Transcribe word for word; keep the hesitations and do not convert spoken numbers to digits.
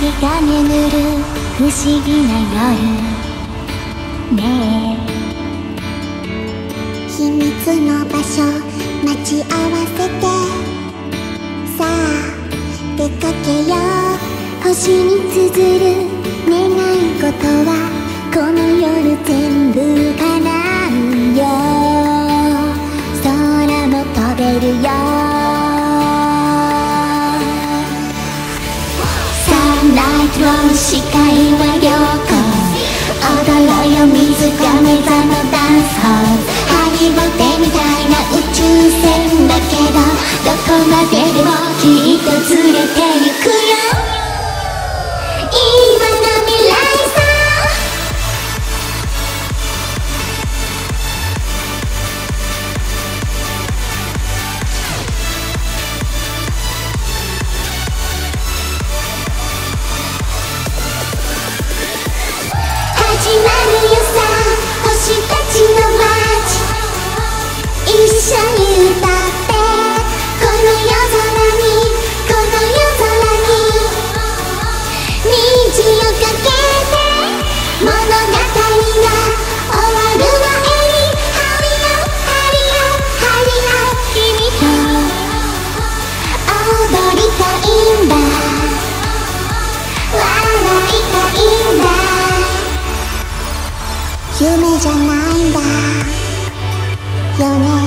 が眠る不思議な夜ねえ、秘密の場所待ち合わせて、さあ出かけよう。星に綴る願い事はこの夜全部叶うよ。空も飛べるよ。サンライトの視界は良好。踊ろうよ水亀座のダンスホール。ハリボテみたいな宇宙船だけど、どこまででもきっと連れて行くよ。今の未来さ。始まるよさ、星たちの街。一緒に歌って、この夜空に、この夜空に虹をかけて、物語が終わる前にハリアハリアハリア、君と踊りたいんだ、笑いたいんだ。夢じゃないんだよね。